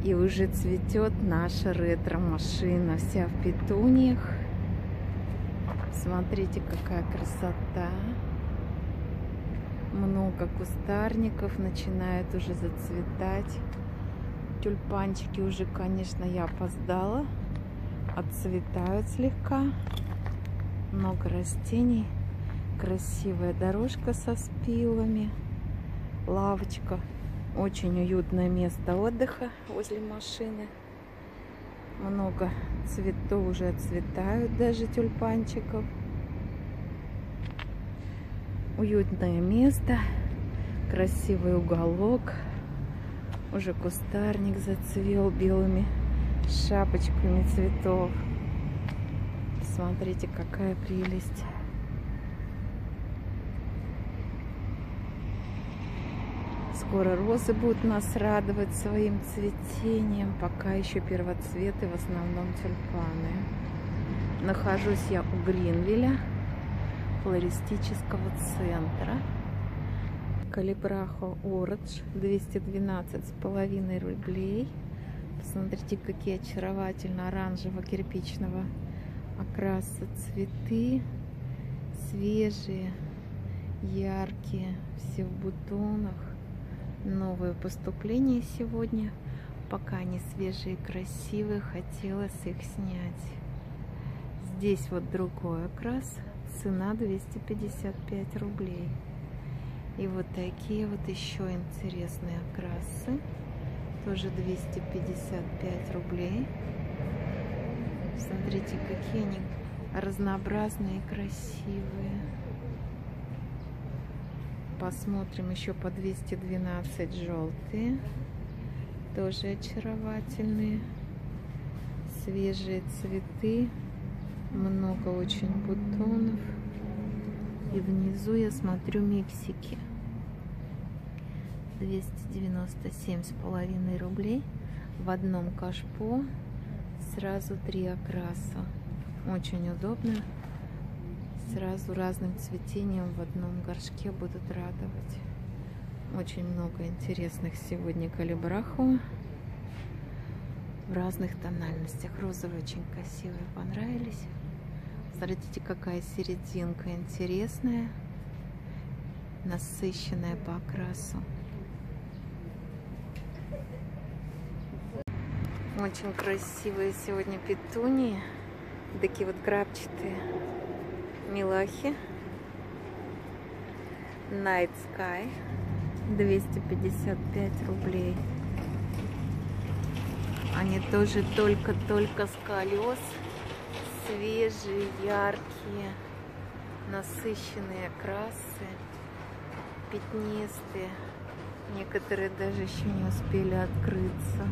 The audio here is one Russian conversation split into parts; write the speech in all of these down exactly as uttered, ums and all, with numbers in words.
И уже цветет наша ретро-машина, вся в петуниях. Смотрите, какая красота. Много кустарников, начинают уже зацветать. Тюльпанчики уже, конечно, я опоздала. Отцветают слегка. Много растений. Красивая дорожка со спилами. Лавочка. Очень уютное место отдыха возле машины. Много цветов уже отцветают, даже тюльпанчиков. Уютное место. Красивый уголок. Уже кустарник зацвел белыми шапочками цветов. Смотрите, какая прелесть. Скоро розы будут нас радовать своим цветением. Пока еще первоцветы, в основном тюльпаны. Нахожусь я у Гринвилля, флористического центра. Калибрахо Оранж, двести двенадцать с половиной рублей. Посмотрите, какие очаровательно оранжево-кирпичного окраса цветы. Свежие, яркие, все в бутонах. Новое поступление сегодня. Пока они свежие и красивые, хотелось их снять. Здесь вот другой окрас. Цена двести пятьдесят пять рублей. И вот такие вот еще интересные окрасы. Тоже двести пятьдесят пять рублей. Смотрите, какие они разнообразные и красивые. Посмотрим еще по двести двенадцать желтые. Тоже очаровательные. Свежие цветы. Много очень бутонов. И внизу я смотрю Мексики. двести девяносто семь с половиной рублей. В одном кашпо сразу три окраса. Очень удобно. Сразу разным цветением в одном горшке будут радовать. Очень много интересных сегодня калибрахо в разных тональностях. Розовые очень красивые, понравились. Смотрите, какая серединка интересная, насыщенная по окрасу. Очень красивые сегодня петунии. Такие вот крапчатые. Милахи. Night Sky. двести пятьдесят пять рублей. Они тоже только-только с колес. Свежие, яркие, насыщенные окрасы. Пятнистые. Некоторые даже еще не успели открыться.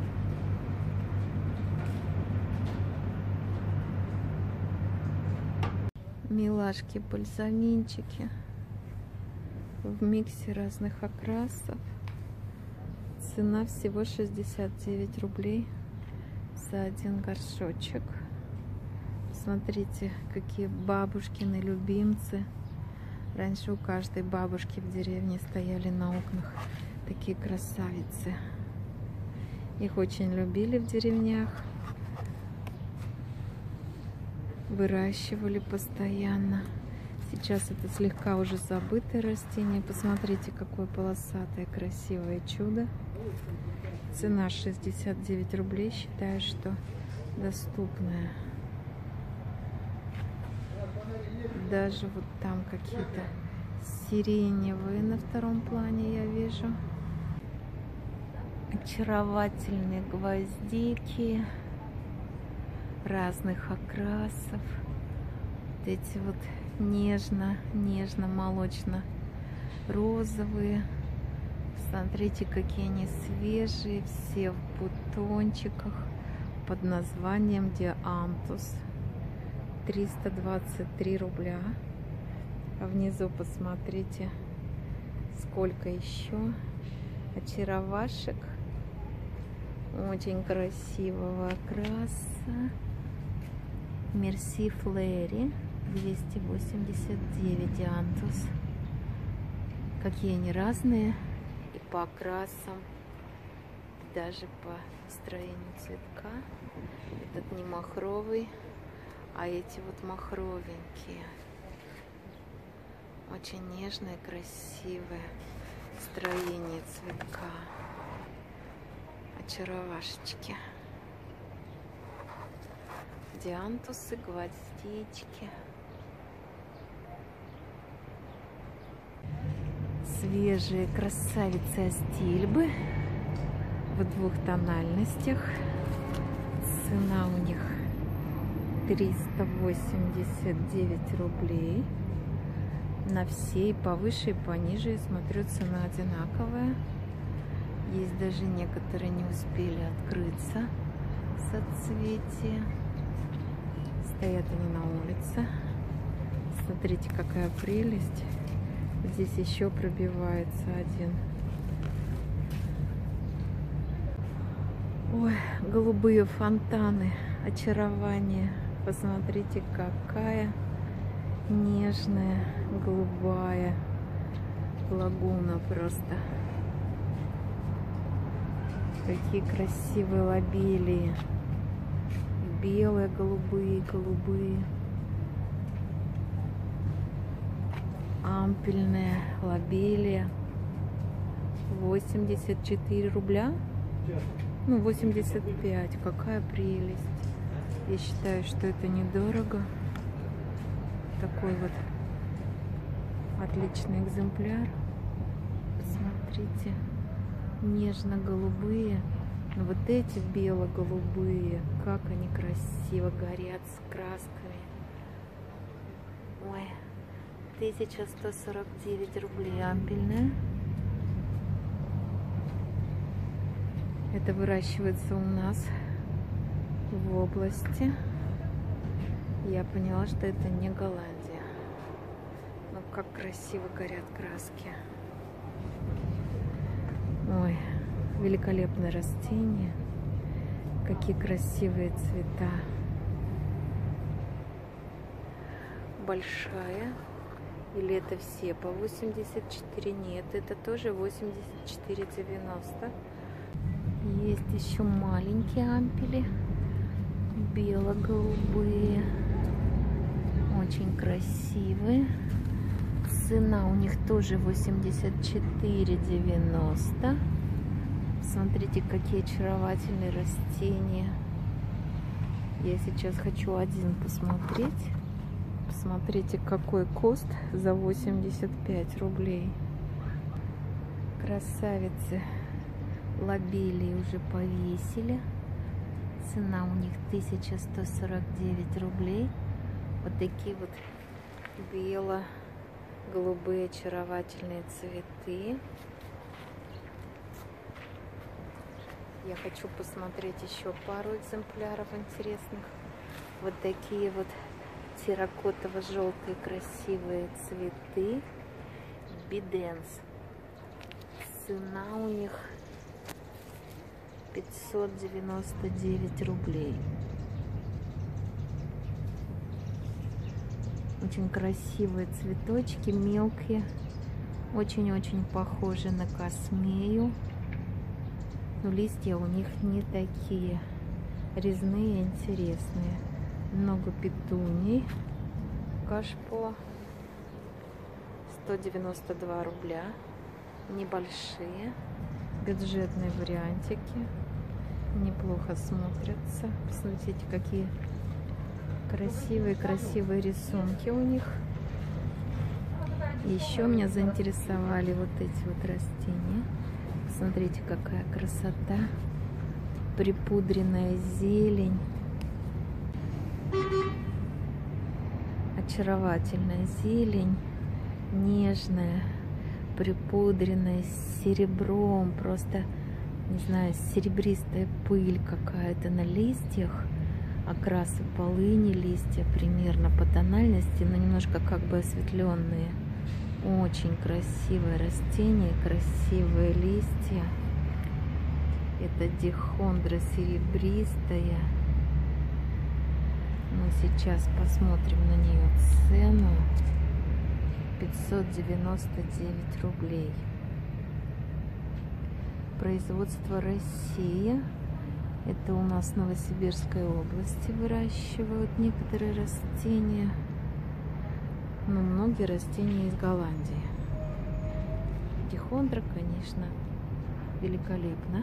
Милашки, бальзаминчики в миксе разных окрасов. Цена всего шестьдесят девять рублей за один горшочек. Смотрите, какие бабушкины любимцы. Раньше у каждой бабушки в деревне стояли на окнах такие красавицы. Их очень любили в деревнях. Выращивали постоянно. Сейчас это слегка уже забытое растение. Посмотрите, какое полосатое красивое чудо. Цена шестьдесят девять рублей. Считаю, что доступная. Даже вот там какие-то сиреневые на втором плане я вижу. Очаровательные гвоздики разных окрасов. Вот эти вот нежно, нежно-молочно-розовые. Смотрите, какие они свежие, все в бутончиках под названием Диантус. триста двадцать три рубля. А внизу посмотрите, сколько еще очаровашек. Очень красивого окраса. Мерси Флэри. двести восемьдесят девять Диантус. Какие они разные и по окрасам. даже по строению цветка. Этот не махровый, а эти вот махровенькие. Очень нежное, красивое строение цветка. Очаровашечки. Диантусы, гвоздички. Свежие красавицы астильбы в двух тональностях. Цена у них триста восемьдесят девять рублей. На все и повыше, и пониже, я смотрю, цена одинаковая. Есть даже некоторые не успели открыться соцветия. Стоят они на улице. Смотрите, какая прелесть. Здесь еще пробивается один. Ой, голубые фонтаны, очарование. Посмотрите, какая нежная, голубая лагуна просто. Какие красивые лобелии. Белые, голубые, голубые. Ампельная лобелия. восемьдесят четыре рубля. Ну, восемьдесят пять. Какая прелесть. Я считаю, что это недорого. Такой вот отличный экземпляр. Посмотрите. Нежно-голубые. Но вот эти бело-голубые, как они красиво горят с красками. Ой, тысяча сто сорок девять рублей ампельная. Это выращивается у нас в области. Я поняла, что это не Голландия. Но как красиво горят краски. Ой, великолепное растение. Какие красивые цвета. Большая. Или это все по восемьдесят четыре? Нет, это тоже восемьдесят четыре девяносто. Есть еще маленькие ампели. Бело-голубые. Очень красивые. Цена у них тоже восемьдесят четыре девяносто. Смотрите, какие очаровательные растения. Я сейчас хочу один посмотреть. Посмотрите, какой куст за восемьдесят пять рублей. Красавицы. Лобелии уже повесили. Цена у них тысяча сто сорок девять рублей. Вот такие вот бело-голубые очаровательные цветы. Я хочу посмотреть еще пару экземпляров интересных. Вот такие вот терракотово-желтые красивые цветы. Биденс. Цена у них пятьсот девяносто девять рублей. Очень красивые цветочки, мелкие. Очень-очень похожи на космею. Но листья у них не такие резные, интересные. Много петуний. Кашпо. сто девяносто два рубля. Небольшие. Бюджетные вариантики. Неплохо смотрятся. Посмотрите, какие красивые-красивые рисунки у них. Еще меня заинтересовали вот эти вот растения. Посмотрите, какая красота. Припудренная зелень. Очаровательная зелень. Нежная. Припудренная с серебром. Просто, не знаю, серебристая пыль какая-то на листьях. Окрасы полыни, листья примерно по тональности, но немножко как бы осветленные. Очень красивое растение, красивые листья. Это дихондра серебристая. Мы сейчас посмотрим на нее цену. пятьсот девяносто девять рублей. Производство Россия. Это у нас в Новосибирской области выращивают некоторые растения. Но многие растения из Голландии. Дихондра, конечно, великолепно.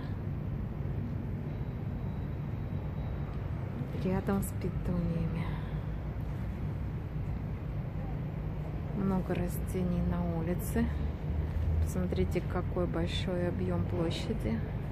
Рядом с петуниями. Много растений на улице. Посмотрите, какой большой объем площади.